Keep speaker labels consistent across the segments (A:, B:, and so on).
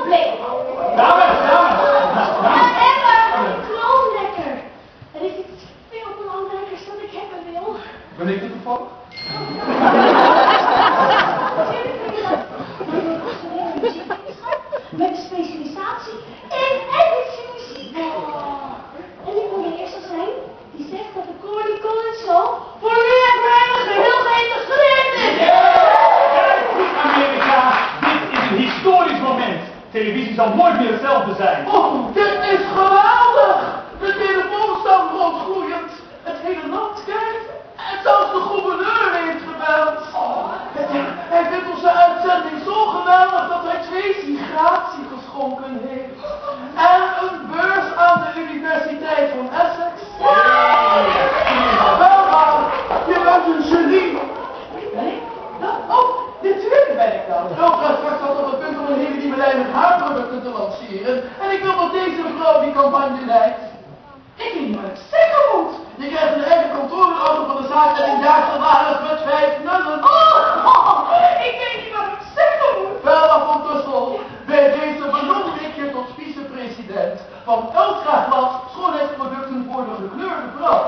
A: Bleekman.
B: Dames.
A: Gewoon lekker. Er is iets veel belangrijkers dan ik hebben wil.
B: Ben ik er toevallig?
A: Met een specialisatie in Engelse muziek. En ik wil de eerste zijn die zegt dat de Corny Collins Show voor nu en voor eeuwig geheel geïntegreerd is.
B: Kijk goed, Amerika. Dit is een historisch moment. Televisie zal nooit meer hetzelfde zijn.
C: Oh, dit is geweldig! De telefoonstam rondgroeiend. Het hele land kijkt. En zelfs de gouverneur heeft gebeld. Hij vindt onze uitzending zo geweldig dat hij 2 sigatie geschonken heeft. En een beurs aan de Universiteit van Essex. Wel maar, je bent een genie. Ben ik? Oh, de tweede ben ik dan. Ultra straks had op het punt om een hele nieuwe lijn met haarproducten te lanceren. En ik wil dat deze mevrouw die campagne leidt. Ik weet niet wat ik zeggen moet. Je krijgt een eigen kantoorauto van de zaak en een jaarsalaris met 5 nullen.
A: Ik weet niet wat ik zeggen moet.
C: Wel, van Tussel, bij deze benoem ik je tot vicepresident van Ultra Glas schoonheidsproducten voor de gekleurde vrouw.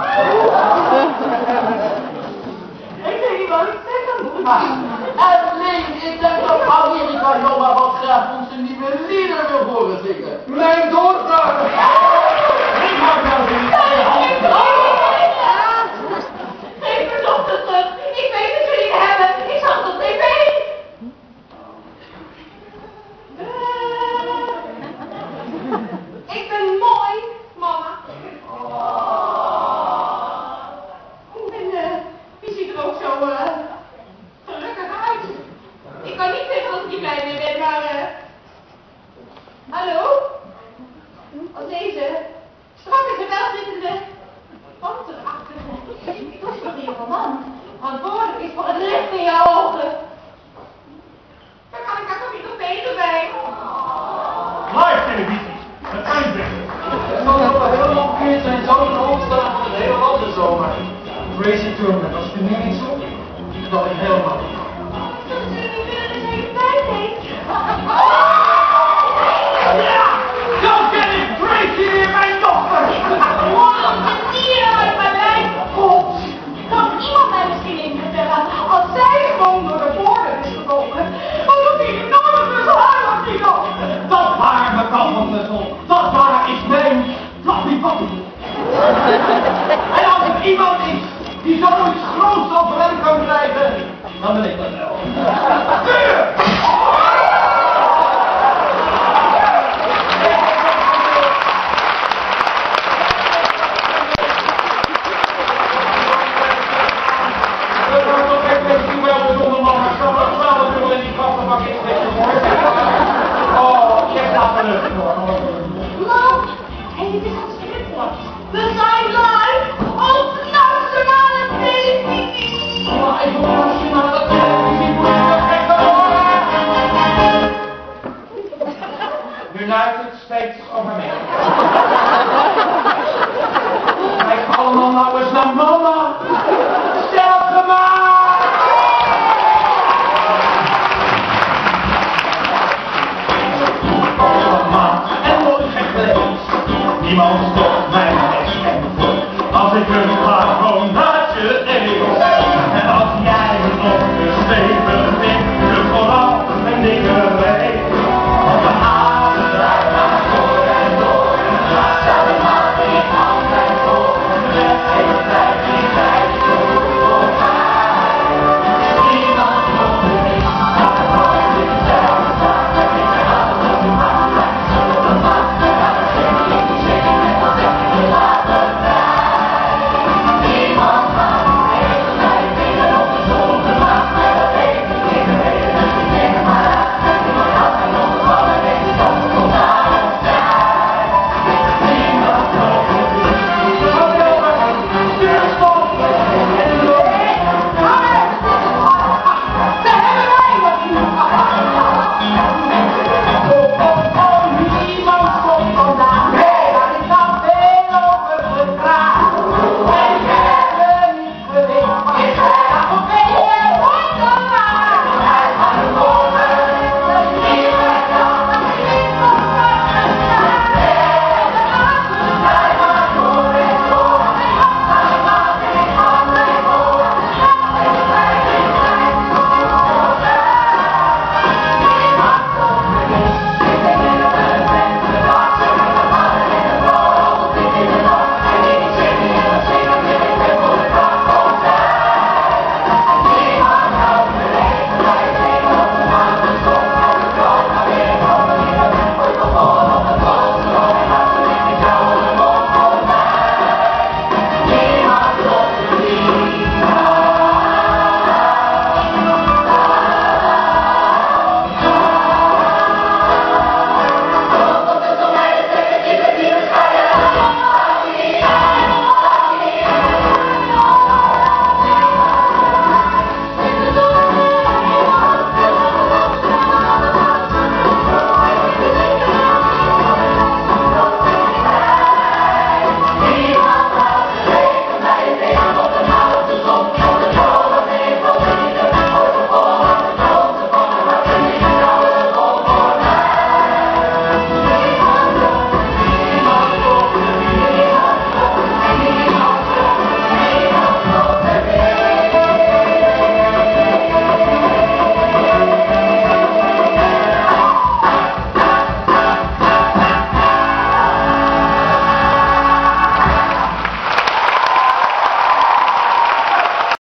C: Ik weet niet wat ik zeggen moet. En Leen, ik denk dat Amerika jou maar wat graag onze nieuwe lieder wil horen zingen.
B: Mijn doorbraak. Ik maak nou weer
A: Geef me toch terug. Ik weet dat jullie het hebben. Ik zag het op tv. Ik ben mooi, mama. En wie ziet er ook zo gelukkig uit. Ik kan niet zeggen dat ik niet blij mee ben, maar... Hallo? Als deze strakke geweld zittende panterachtige toespreken man verantwoordelijk is voor het licht in je ogen. Dan kan ik daar toch niet op beter bij.
B: live televisie. Dat kan niet beter.
C: Het zal wel helemaal omgekeerd zijn, zou een hoofdstaan van de hele land zomaar. Crazy Turner, als je nu niet zo, dan ik helemaal niet.
A: Zullen jullie willen dat ik bij denk?
B: Zo ken ik Tracy in mijn dochter.
A: Wow, de dieren uit mijn lijf. God, kan iemand mij misschien eens vertellen als zij gewoon door de voordeur is gekomen? Wat doet die enorme bezwaar op die nog?
B: Dat haar, mevrouw van Tussel. Dat haar is mijn flappie pappie. En als er iemand is die zoiets groots op hem kan krijgen, dan ben ik dat wel.
A: Mam, en dit is het stripwoord. We zijn live op nationale televisie.
C: Maar ik wil nationale televisie voor je gekke hoor.
B: United States of America. Kijk allemaal nou eens naar mama.